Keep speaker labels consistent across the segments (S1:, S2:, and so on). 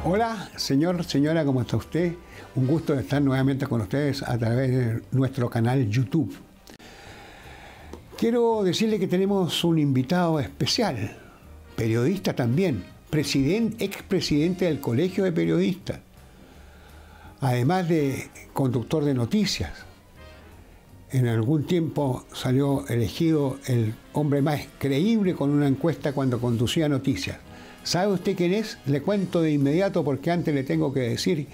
S1: Hola, señor, señora, ¿cómo está usted? Un gusto de estar nuevamente con ustedes a través de nuestro canal YouTube. Quiero decirle que tenemos un invitado especial, periodista también, expresidente del Colegio de Periodistas, además de conductor de noticias. En algún tiempo salió elegido el hombre más creíble con una encuesta cuando conducía noticias. ¿Sabe usted quién es? Le cuento de inmediato porque antes le tengo que decir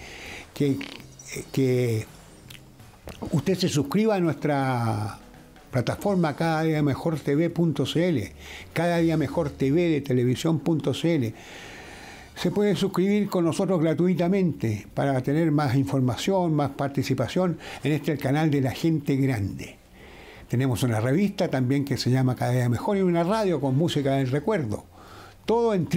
S1: que usted se suscriba a nuestra plataforma cadadiamejortv.cl, Cada Día Mejor TV de televisión.cl. Se puede suscribir con nosotros gratuitamente para tener más información, más participación en el canal de la gente grande. Tenemos una revista también que se llama Cada Día Mejor y una radio con música del recuerdo. Todo en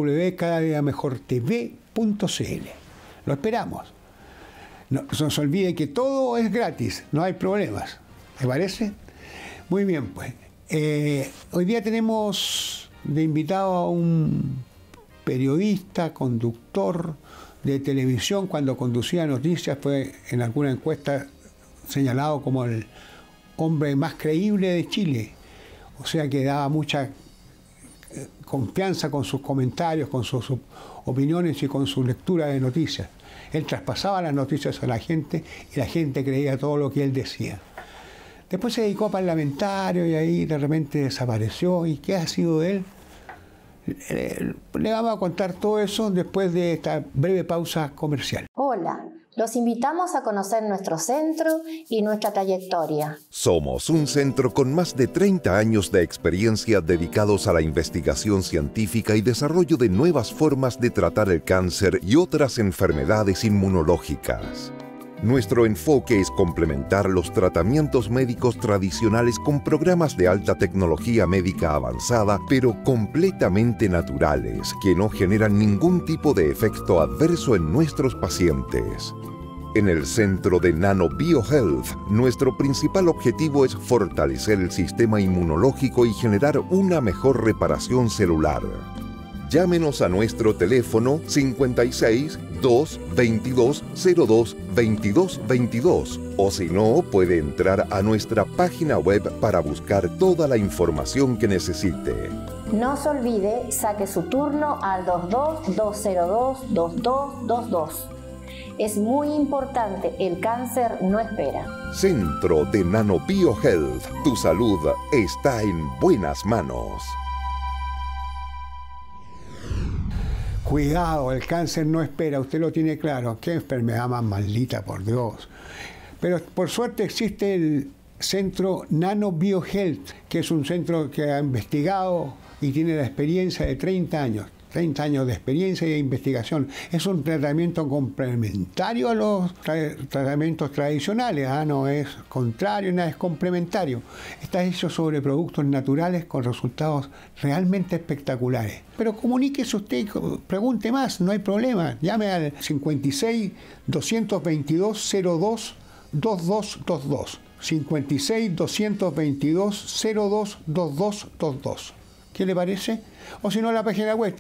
S1: www.cadadiamejortv.cl. Lo esperamos. No se nos olvide que todo es gratis, no hay problemas. ¿Me parece? Muy bien, pues. Hoy día tenemos de invitado a un periodista, conductor de televisión. Cuando conducía noticias fue en alguna encuesta señalado como el hombre más creíble de Chile. O sea que daba mucha confianza con sus comentarios, con sus opiniones y con su lectura de noticias. Él traspasaba las noticias a la gente y la gente creía todo lo que él decía. Después se dedicó a parlamentario y ahí de repente desapareció. ¿Y qué ha sido de él? Le vamos a contar todo eso después de esta breve pausa comercial.
S2: Hola, los invitamos a conocer nuestro centro y nuestra trayectoria.
S3: Somos un centro con más de 30 años de experiencia dedicados a la investigación científica y desarrollo de nuevas formas de tratar el cáncer y otras enfermedades inmunológicas. Nuestro enfoque es complementar los tratamientos médicos tradicionales con programas de alta tecnología médica avanzada, pero completamente naturales, que no generan ningún tipo de efecto adverso en nuestros pacientes. En el centro de NanoBioHealth, nuestro principal objetivo es fortalecer el sistema inmunológico y generar una mejor reparación celular. Llámenos a nuestro teléfono 56 222 02 22 22 o si no, puede entrar a nuestra página web para buscar toda la información que necesite.
S2: No se olvide, saque su turno al 22-202-2222. Es muy importante, el cáncer no espera.
S3: Centro de NanoBioHealth, tu salud está en buenas manos.
S1: Cuidado, el cáncer no espera, usted lo tiene claro. Qué enfermedad más maldita, por Dios. Pero por suerte existe el centro NanoBioHealth, que es un centro que ha investigado y tiene la experiencia de 30 años. 30 años de experiencia y de investigación. Es un tratamiento complementario a los tratamientos tradicionales. No es contrario, nada es complementario. Está hecho sobre productos naturales con resultados realmente espectaculares. Pero comuníquese usted, pregunte más, no hay problema. Llame al 56 222 02 2222. 56 222 02 2222. ¿Qué le parece? O si no, la página web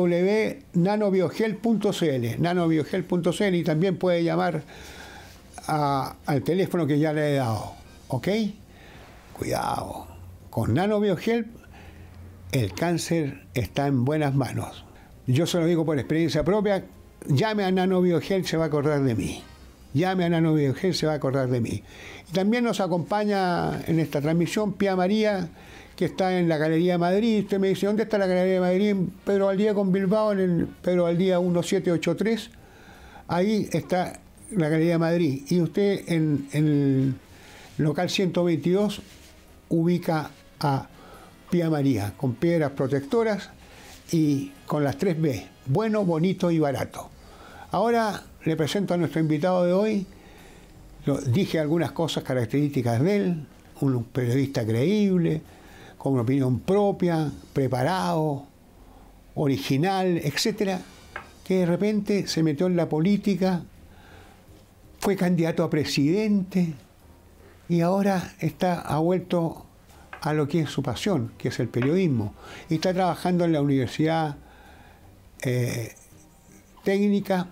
S1: www.nanobiohel.cl y también puede llamar al teléfono que ya le he dado. ¿Ok? Cuidado. Con NanoBioHealth el cáncer está en buenas manos. Yo se lo digo por experiencia propia. Llame a NanoBioHealth, se va a acordar de mí. Llame a NanoBioHealth, se va a acordar de mí. Y también nos acompaña en esta transmisión Pía María, que está en la Galería Madrid. Usted me dice, ¿dónde está la Galería Madrid? En Pedro Valdía con Bilbao, en el Pedro Valdía 1783. Ahí está la Galería Madrid. Y usted en el local 122 ubica a Pía María, con piedras protectoras y con las 3B, bueno, bonito y barato. Ahora le presento a nuestro invitado de hoy. Dije algunas cosas características de él, un periodista creíble, con una opinión propia, preparado, original, etcétera, que de repente se metió en la política, fue candidato a presidente y ahora ha vuelto a lo que es su pasión, que es el periodismo, y está trabajando en la universidad técnica,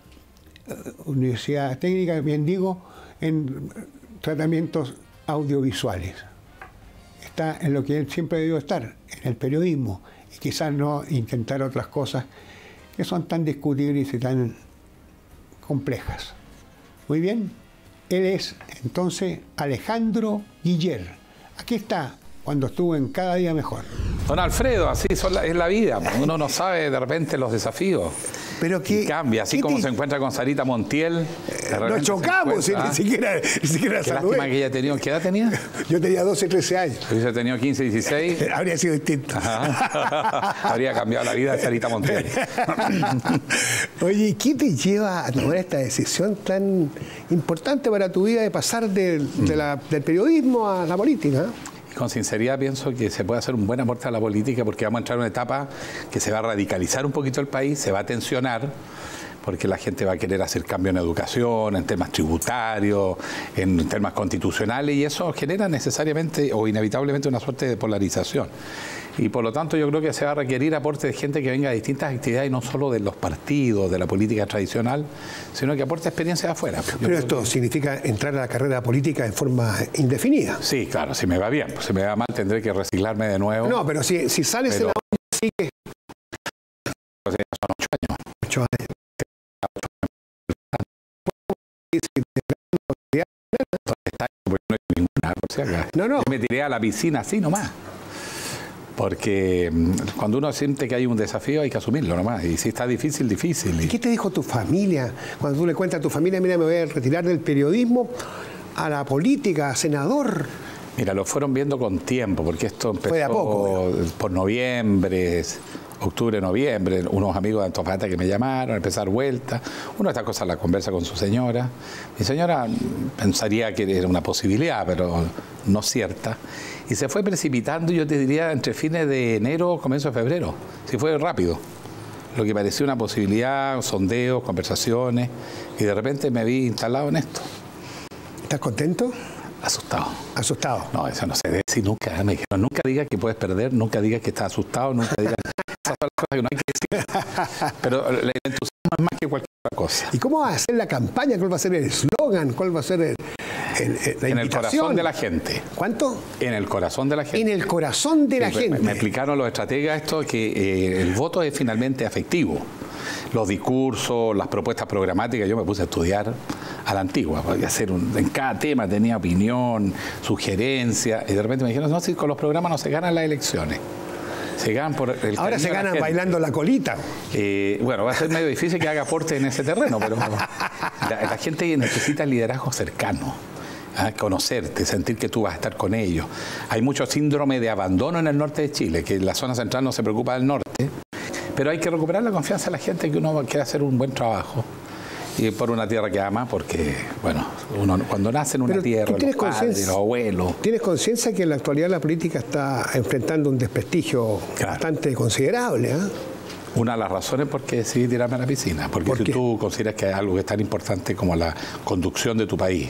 S1: bien digo, en tratamientos audiovisuales. Está en lo que él siempre debió estar, en el periodismo, y quizás no intentar otras cosas que son tan discutibles y tan complejas. Muy bien, él es entonces Alejandro Guiller. Aquí está, cuando estuvo en Cada Día Mejor.
S4: Don Alfredo, así es la vida. Uno no sabe de repente los desafíos.
S1: Pero que
S4: cambia, así como se encuentra con Sarita Montiel.
S1: Nos chocamos, ni siquiera
S4: Qué
S1: saludé.
S4: lástima que ella tenía. ¿Qué edad tenía?
S1: Yo tenía 12, 13 años.
S4: Si hubiese tenido 15, 16.
S1: Habría sido distinto.
S4: Habría cambiado la vida de Sarita Montiel.
S1: Oye, ¿qué te lleva a tomar esta decisión tan importante para tu vida de pasar del periodismo a la política?
S4: Con sinceridad pienso que se puede hacer un buen aporte a la política porque vamos a entrar en una etapa que se va a radicalizar un poquito el país, se va a tensionar, porque la gente va a querer hacer cambio en educación, en temas tributarios, en temas constitucionales, y eso genera necesariamente o inevitablemente una suerte de polarización. Y por lo tanto yo creo que se va a requerir aporte de gente que venga de distintas actividades, y no solo de los partidos, de la política tradicional, sino que aporte experiencia de afuera.
S1: Pero esto significa entrar a la carrera política en forma indefinida.
S4: Sí, claro, si me va bien. Si me va mal tendré que reciclarme de nuevo.
S1: No, pero si sales en la sí que...
S4: Son 8 años.
S1: 8 años.
S4: No. Yo me tiré a la piscina así nomás. Porque cuando uno siente que hay un desafío hay que asumirlo nomás. Y si está difícil, difícil.
S1: ¿Y qué te dijo tu familia? Cuando tú le cuentas a tu familia, mira, me voy a retirar del periodismo a la política, a senador.
S4: Mira, lo fueron viendo con tiempo, porque esto empezó
S1: fue de a poco,
S4: por noviembre, octubre, noviembre, unos amigos de Antofagasta que me llamaron a empezar vuelta. Una de estas cosas la conversa con su señora. Mi señora pensaría que era una posibilidad, pero no cierta. Y se fue precipitando, yo te diría, entre fines de enero, comienzo de febrero. Sí, fue rápido. Lo que parecía una posibilidad, sondeos, conversaciones, y de repente me vi instalado en esto.
S1: ¿Estás contento?
S4: Asustado.
S1: ¿Asustado?
S4: No, eso no se debe decir nunca. Me dijeron, nunca digas que puedes perder, nunca digas que estás asustado, nunca digas... Esas son las cosas que no hay que decir. Pero el entusiasmo es más que cualquier otra cosa.
S1: ¿Y cómo va a ser la campaña? ¿Cuál va a ser el eslogan? ¿Cuál va a ser la invitación?
S4: En el corazón de la gente.
S1: ¿Cuánto?
S4: En el corazón de la gente.
S1: En el corazón de la gente.
S4: Me explicaron los estrategas esto, que el voto es finalmente afectivo. Los discursos, las propuestas programáticas, yo me puse a estudiar a la antigua, porque en cada tema tenía opinión, sugerencia, y de repente me dijeron, no, si con los programas no se ganan las elecciones. Se ganan por el
S1: ahora se ganan bailando la colita.
S4: Bueno, va a ser medio difícil que haga aporte en ese terreno, pero la gente necesita liderazgo cercano. Conocerte, sentir que tú vas a estar con ellos. Hay mucho síndrome de abandono en el norte de Chile, que la zona central no se preocupa del norte, pero hay que recuperar la confianza de la gente que uno quiere hacer un buen trabajo. Y por una tierra que ama, porque, bueno, uno cuando nace en una tierra, los padres, los abuelos... ¿Tienes conciencia que en la actualidad la política está enfrentando un desprestigio bastante considerable? Una de las razones por qué decidí tirarme a la piscina, porque si tú consideras que hay algo que es tan importante como la conducción de tu país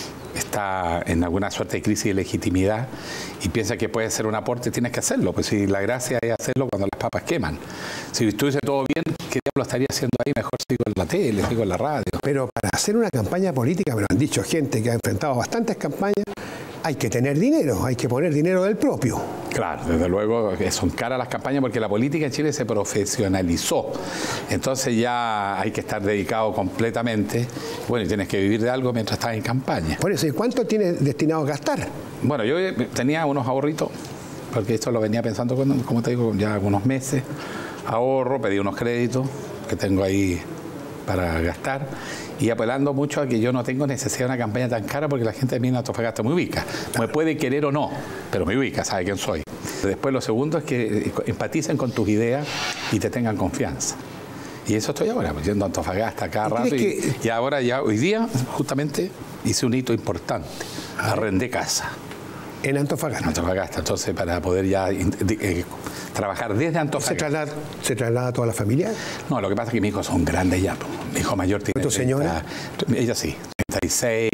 S4: está en alguna suerte de crisis de legitimidad y piensas que puede ser un aporte, tienes que hacerlo. Pues si la gracia es hacerlo cuando las papas queman. Si estuviese todo bien, ¿qué diablo estaría haciendo ahí? Mejor sigo en la tele, sigo en la radio. Pero para hacer una campaña política, me lo han dicho gente que ha enfrentado bastantes campañas, hay que tener dinero, hay que poner dinero del propio. Claro, desde luego que son caras las campañas porque la política en Chile se profesionalizó. Entonces ya hay que estar dedicado completamente. Bueno, y tienes que vivir de algo mientras estás en campaña. Por eso, ¿y cuánto tienes destinado a gastar? Bueno, yo tenía unos ahorritos, porque esto lo venía pensando, como te digo, ya algunos meses. Ahorro, pedí unos créditos que tengo ahí para gastar. Y apelando mucho a que yo no tengo necesidad de una campaña tan cara porque la gente de mí en Antofagasta me ubica. Me puede querer o no, pero me ubica, sabe quién soy. Después lo segundo es que empaticen con tus ideas y te tengan confianza. Y eso estoy ahora, yendo a Antofagasta cada rato. Y ahora ya, hoy día, justamente, hice un hito importante. Arrendé casa. ¿En Antofagasta? En Antofagasta. Entonces, para poder ya trabajar desde Antofagasta. ¿Se traslada toda la familia? No, lo que pasa es que mis hijos son grandes ya. Mi hijo mayor tiene... ¿Tu señora? Ella sí. 36,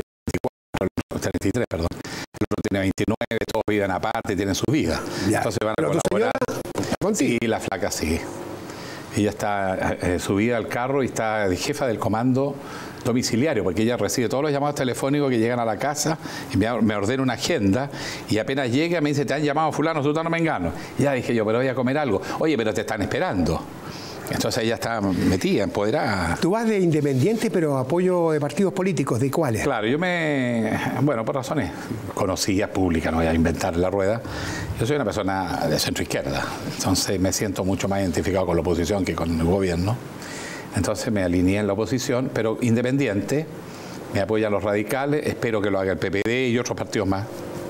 S4: 24, 33, perdón. El otro tiene 29, todos viven aparte, tienen su vida. Ya. Entonces van a colaborar. Sí, la flaca sí. Ella está subida al carro y está de jefa del comando domiciliario, porque ella recibe todos los llamados telefónicos que llegan a la casa y me ordena una agenda y apenas llega me dice, te han llamado fulano, tú no me engano. Y ya dije yo, pero voy a comer algo. Oye, pero te están esperando. Entonces ella está metida, empoderada.
S5: Tú vas de independiente, pero apoyo de partidos políticos, ¿de cuáles?
S4: Claro, bueno, por razones conocidas, públicas, no voy a inventar la rueda. Yo soy una persona de centro izquierda, entonces me siento mucho más identificado con la oposición que con el gobierno. Entonces me alineé en la oposición, pero independiente, me apoyan los radicales, espero que lo haga el PPD y otros partidos más.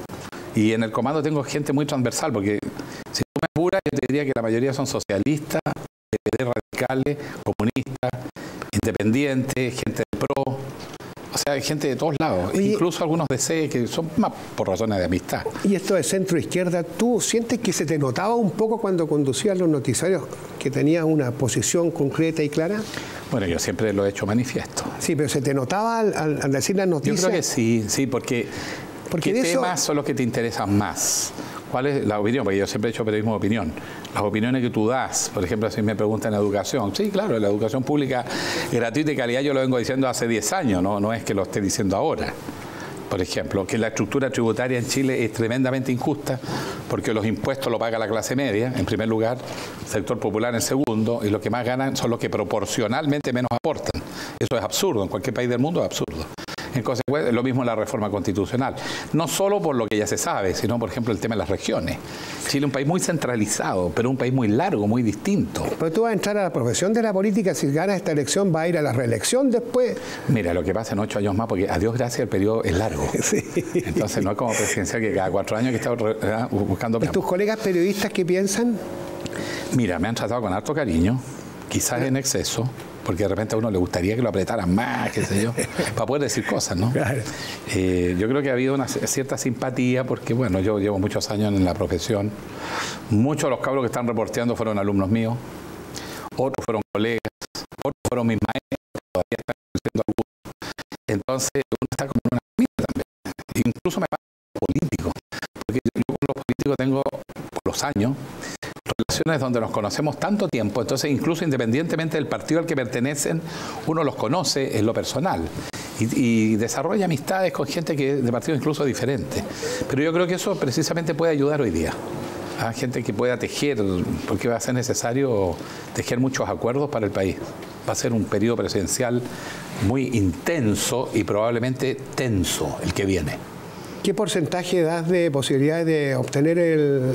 S4: Y en el comando tengo gente muy transversal, porque si tú me apuras, yo te diría que la mayoría son socialistas, PPD, radicales, comunistas, independientes, gente del PRO, o sea, hay gente de todos lados, oye, incluso algunos de C que son más por razones de amistad.
S5: Y esto de centro izquierda, ¿tú sientes que se te notaba un poco cuando conducías los noticiarios que tenías una posición concreta y clara?
S4: Bueno, yo siempre lo he hecho manifiesto.
S5: Sí, pero ¿se te notaba al decir las noticias?
S4: Yo creo que sí, porque ¿qué temas son los que te interesan más? ¿Cuál es la opinión? Porque yo siempre he hecho periodismo de opinión. Las opiniones que tú das, por ejemplo, si me preguntan en educación. Sí, claro, la educación pública gratuita y calidad yo lo vengo diciendo hace 10 años, no es que lo esté diciendo ahora. Por ejemplo, que la estructura tributaria en Chile es tremendamente injusta porque los impuestos lo paga la clase media, en primer lugar, sector popular en segundo, y los que más ganan son los que proporcionalmente menos aportan. Eso es absurdo, en cualquier país del mundo es absurdo. En consecuencia, lo mismo en la reforma constitucional. No solo por lo que ya se sabe, sino, por ejemplo, el tema de las regiones. Chile es un país muy centralizado, pero un país muy largo, muy distinto.
S5: Pero tú vas a entrar a la profesión de la política, si ganas esta elección, ¿vas a ir a la reelección después?
S4: Mira, lo que pasa en 8 años más, porque a Dios gracias el periodo es largo.
S5: Sí.
S4: Entonces no es como presidencial que cada 4 años que está buscando...
S5: ¿Y tus colegas periodistas qué piensan?
S4: Mira, me han tratado con harto cariño, quizás en exceso, porque de repente a uno le gustaría que lo apretaran más, qué sé yo, para poder decir cosas, ¿no?
S5: Claro.
S4: Yo creo que ha habido una cierta simpatía, porque bueno, yo llevo muchos años en la profesión, muchos de los cabros que están reporteando fueron alumnos míos, otros fueron colegas, otros fueron mis maestros, todavía están siendo algunos. Entonces uno está como en una familia también, incluso me pasa político, porque yo con los políticos tengo, por los años, relaciones donde nos conocemos tanto tiempo, entonces incluso independientemente del partido al que pertenecen, uno los conoce en lo personal y desarrolla amistades con gente que de partidos incluso diferentes. Pero yo creo que eso precisamente puede ayudar hoy día a gente que pueda tejer, porque va a ser necesario tejer muchos acuerdos para el país. Va a ser un periodo presidencial muy intenso y probablemente tenso el que viene.
S5: ¿Qué porcentaje das de posibilidades de obtener el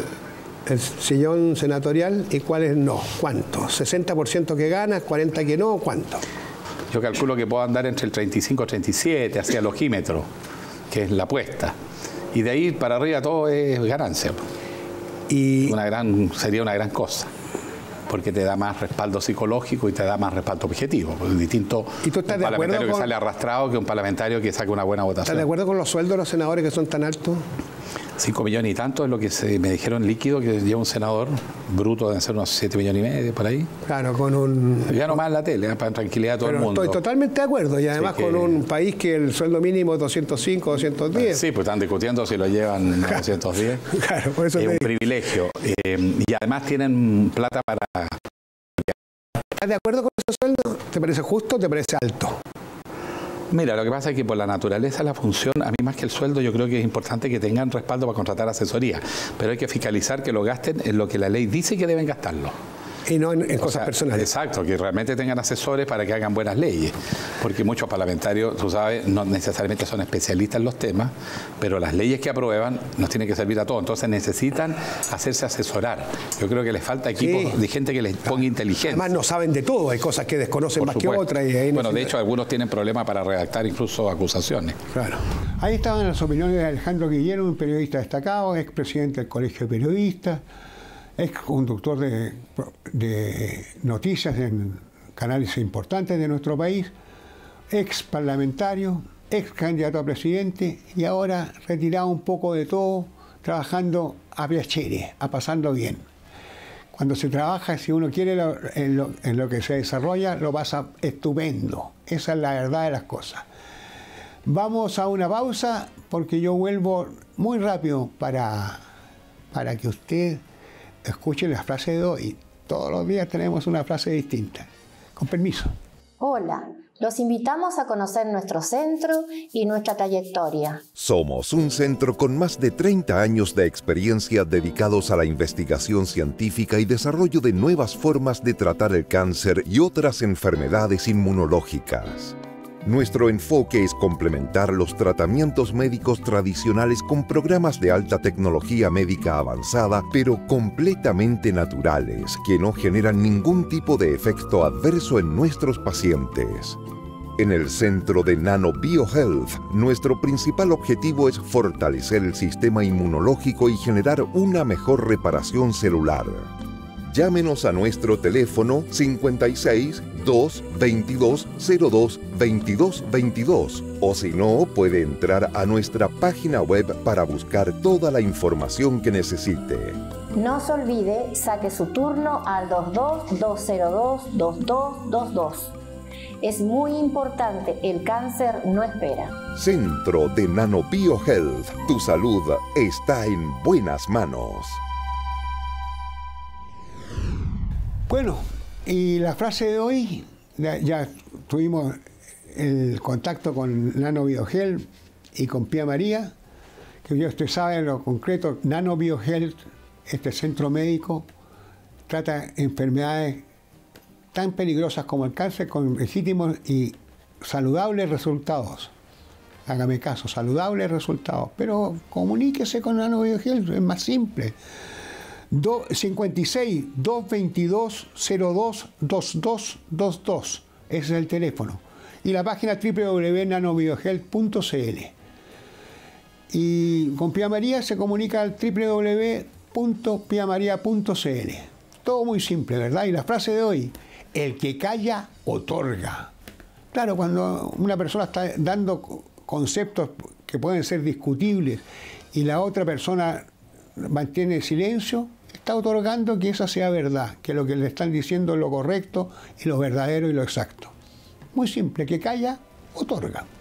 S5: sillón senatorial y cuáles no? ¿Cuánto? ¿60% que ganas, 40% que no? ¿Cuánto?
S4: Yo calculo que puedo andar entre el 35 y 37 hacia el ojímetro, que es la apuesta. Y de ahí para arriba todo es ganancia. Y sería una gran cosa, porque te da más respaldo psicológico y te da más respaldo objetivo. Es distinto
S5: ¿Y tú estás
S4: un parlamentario que sale arrastrado que un parlamentario que saca una buena votación.
S5: ¿Estás de acuerdo con los sueldos de los senadores que son tan altos?
S4: 5 millones y tanto es lo que me dijeron líquido que lleva un senador, bruto deben ser unos 7 millones y medio por ahí.
S5: Claro, con un...
S4: Ya nomás en la tele, para tranquilidad de todo el mundo.
S5: Estoy totalmente de acuerdo, y además sí con un país que el sueldo mínimo es 205, 210.
S4: Sí, pues están discutiendo si lo llevan a 210.
S5: Claro, por eso
S4: es un privilegio. Y además tienen plata para...
S5: ¿Estás de acuerdo con esos sueldos? ¿Te parece justo o te parece alto?
S4: Mira, lo que pasa es que por la naturaleza de la función, a mí más que el sueldo, yo creo que es importante que tengan respaldo para contratar asesoría, pero hay que fiscalizar que lo gasten en lo que la ley dice que deben gastarlo.
S5: Y no en cosas personales.
S4: Exacto, que realmente tengan asesores para que hagan buenas leyes, porque muchos parlamentarios, tú sabes, no necesariamente son especialistas en los temas, pero las leyes que aprueban nos tienen que servir a todos, entonces necesitan hacerse asesorar. Yo creo que les falta equipos de gente que les ponga inteligencia.
S5: Además no saben de todo, hay cosas que desconocen más que otras. Y ahí
S4: bueno, de hecho algunos tienen problemas para redactar incluso acusaciones.
S1: Claro. Ahí estaban las opiniones de Alejandro Guillén, un periodista destacado, expresidente del Colegio de Periodistas, ex conductor de noticias en canales importantes de nuestro país, ex parlamentario, ex candidato a presidente y ahora retirado un poco de todo, trabajando a piacere, a pasarlo bien. Cuando se trabaja, si uno quiere en lo que se desarrolla, lo pasa estupendo. Esa es la verdad de las cosas. Vamos a una pausa porque yo vuelvo muy rápido para que usted escuche la frase de hoy. Todos los días tenemos una frase distinta. Con permiso.
S2: Hola, los invitamos a conocer nuestro centro y nuestra trayectoria.
S3: Somos un centro con más de 30 años de experiencia dedicados a la investigación científica y desarrollo de nuevas formas de tratar el cáncer y otras enfermedades inmunológicas. Nuestro enfoque es complementar los tratamientos médicos tradicionales con programas de alta tecnología médica avanzada, pero completamente naturales, que no generan ningún tipo de efecto adverso en nuestros pacientes. En el centro de Nano BioHealth, nuestro principal objetivo es fortalecer el sistema inmunológico y generar una mejor reparación celular. Llámenos a nuestro teléfono 56 222 02 22 22 o si no, puede entrar a nuestra página web para buscar toda la información que necesite.
S2: No se olvide, saque su turno al 22-202-2222. Es muy importante, el cáncer no espera.
S3: Centro de Nano BioHealth, tu salud está en buenas manos.
S1: Bueno, y la frase de hoy, ya tuvimos el contacto con Nano BioHealth y con Pía María, que usted sabe en lo concreto, Nano BioHealth, este centro médico, trata enfermedades tan peligrosas como el cáncer con legítimos y saludables resultados. Hágame caso, saludables resultados, pero comuníquese con Nano BioHealth, es más simple. 56 222 02 2222. Ese es el teléfono. Y la página www.nanobiohealth.cl. Y con Pía María se comunica al www.piamaria.cl. Todo muy simple, ¿verdad? Y la frase de hoy, el que calla, otorga. Claro, cuando una persona está dando conceptos que pueden ser discutibles y la otra persona mantiene silencio, está otorgando que esa sea verdad, que lo que le están diciendo es lo correcto y lo verdadero y lo exacto. Muy simple, que calla, otorga.